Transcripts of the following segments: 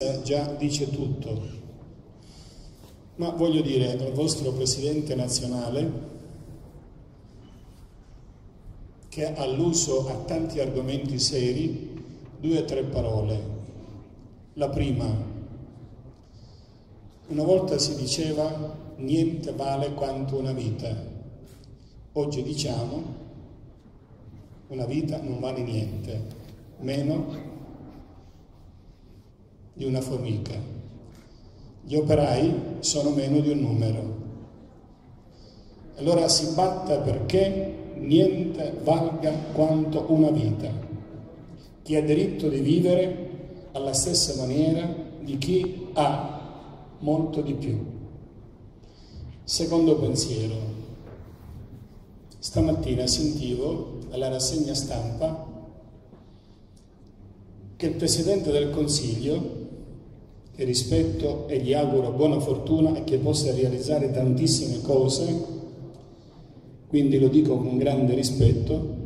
già dice tutto, ma voglio dire al vostro Presidente nazionale, che ha alluso a tanti argomenti seri, 2 o 3 parole. La prima, una volta si diceva niente vale quanto una vita, oggi diciamo una vita non vale niente, meno di una formica. Gli operai sono meno di un numero. Allora si batta perché niente valga quanto una vita. Chi ha diritto di vivere alla stessa maniera di chi ha molto di più. Secondo pensiero. Stamattina sentivo alla rassegna stampa che il Presidente del Consiglio, che rispetto e gli auguro buona fortuna e che possa realizzare tantissime cose, quindi lo dico con grande rispetto,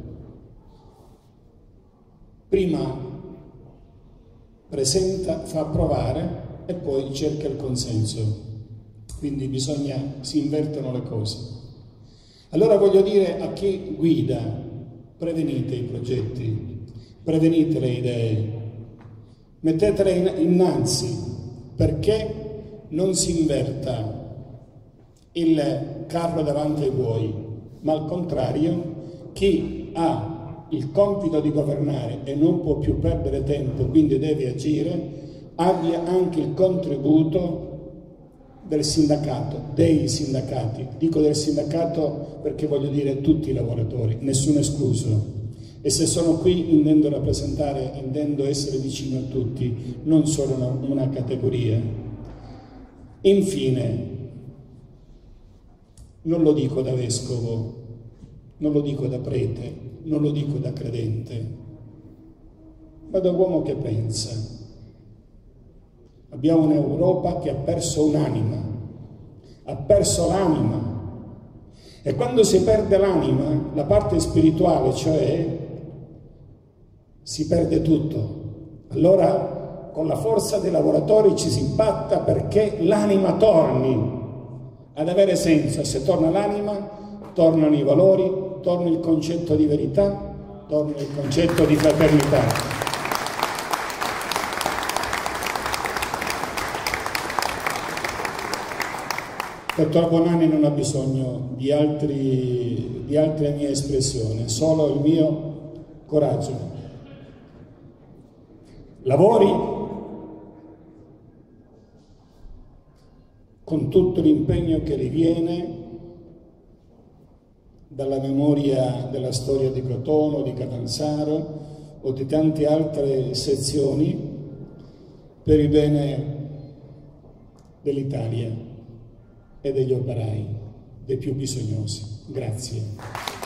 prima presenta, fa approvare e poi cerca il consenso, quindi si invertono le cose. Allora voglio dire a chi guida: prevenite i progetti, prevenite le idee, mettetele innanzi, perché non si inverta il carro davanti ai buoi, ma al contrario, chi ha il compito di governare e non può più perdere tempo, quindi deve agire, abbia anche il contributo del sindacato, dei sindacati. Dico del sindacato perché voglio dire tutti i lavoratori, nessuno escluso. E se sono qui intendo rappresentare, intendo essere vicino a tutti, non solo una categoria. Infine, non lo dico da vescovo, non lo dico da prete, non lo dico da credente, ma da uomo che pensa. Abbiamo un'Europa che ha perso un'anima, ha perso l'anima. E quando si perde l'anima, la parte spirituale, cioè, si perde tutto. Allora, con la forza dei lavoratori ci si batta perché l'anima torni ad avere senso. Se torna l'anima, tornano i valori, torna il concetto di verità, torna il concetto di fraternità. Dottor Bonanni non ha bisogno di altre mie espressioni, solo il mio coraggio. Lavori con tutto l'impegno che riviene dalla memoria della storia di Crotone, di Catanzaro o di tante altre sezioni per il bene dell'Italia e degli operai, dei più bisognosi. Grazie.